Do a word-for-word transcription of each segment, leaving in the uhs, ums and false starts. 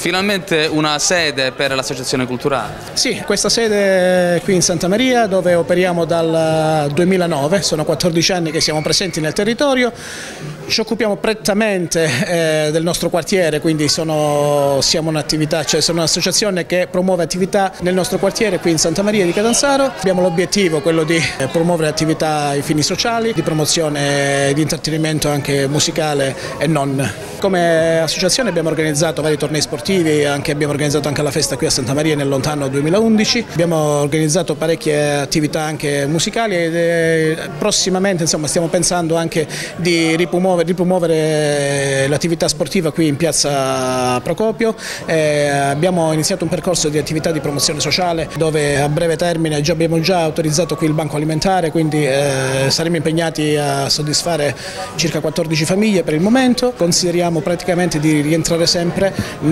Finalmente una sede per l'associazione culturale. Sì, questa sede qui in Santa Maria, dove operiamo dal duemilanove, sono quattordici anni che siamo presenti nel territorio. Ci occupiamo prettamente eh, del nostro quartiere, quindi sono, siamo un'attività, cioè sono un'associazione che promuove attività nel nostro quartiere qui in Santa Maria di Catanzaro. Abbiamo l'obiettivo quello di eh, promuovere attività ai fini sociali, di promozione e di intrattenimento anche musicale e non. Come associazione abbiamo organizzato vari tornei sportivi, anche, abbiamo organizzato anche la festa qui a Santa Maria nel lontano duemilaundici, abbiamo organizzato parecchie attività anche musicali e eh, prossimamente insomma, stiamo pensando anche di ripromuovere, ripromuovere l'attività sportiva qui in piazza Procopio. Eh, abbiamo iniziato un percorso di attività di promozione sociale dove a breve termine già abbiamo già autorizzato qui il banco alimentare, quindi eh, saremo impegnati a soddisfare circa quattordici famiglie per il momento. Consideriamo praticamente di rientrare sempre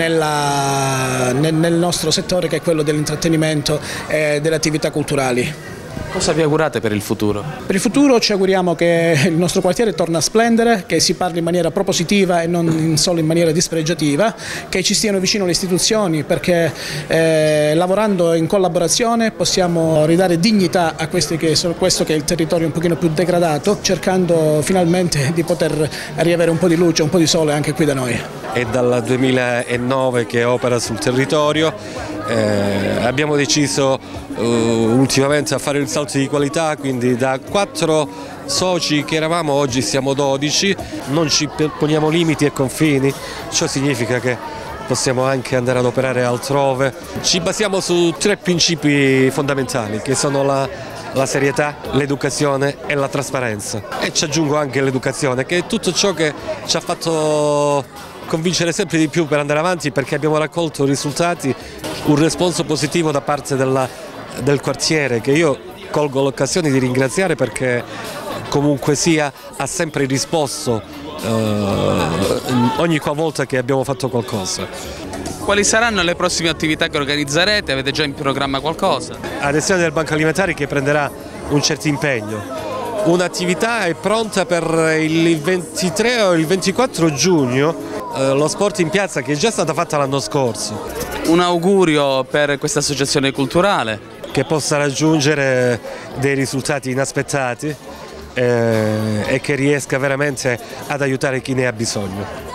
nella, nel, nel nostro settore, che è quello dell'intrattenimento e delle attività culturali. Cosa vi augurate per il futuro? Per il futuro ci auguriamo che il nostro quartiere torni a splendere, che si parli in maniera propositiva e non solo in maniera dispregiativa, che ci stiano vicino le istituzioni, perché eh, lavorando in collaborazione possiamo ridare dignità a questi che sono, questo che è il territorio un pochino più degradato, cercando finalmente di poter riavere un po' di luce, un po' di sole anche qui da noi. È dal duemilanove che opera sul territorio, eh, abbiamo deciso uh, ultimamente a fare il salto di qualità, quindi da quattro soci che eravamo oggi siamo dodici, non ci poniamo limiti e confini, ciò significa che possiamo anche andare ad operare altrove. Ci basiamo su tre principi fondamentali che sono la la serietà, l'educazione e la trasparenza, e ci aggiungo anche l'educazione, che è tutto ciò che ci ha fatto convincere sempre di più per andare avanti, perché abbiamo raccolto risultati, un responso positivo da parte della, del quartiere, che io colgo l'occasione di ringraziare perché comunque sia ha sempre risposto eh, ogni qualvolta che abbiamo fatto qualcosa. Quali saranno le prossime attività che organizzerete? Avete già in programma qualcosa? Adesso del Banco Alimentare che prenderà un certo impegno. Un'attività è pronta per il ventitré o il ventiquattro giugno, eh, lo sport in piazza, che è già stata fatta l'anno scorso. Un augurio per questa associazione culturale. Che possa raggiungere dei risultati inaspettati eh, e che riesca veramente ad aiutare chi ne ha bisogno.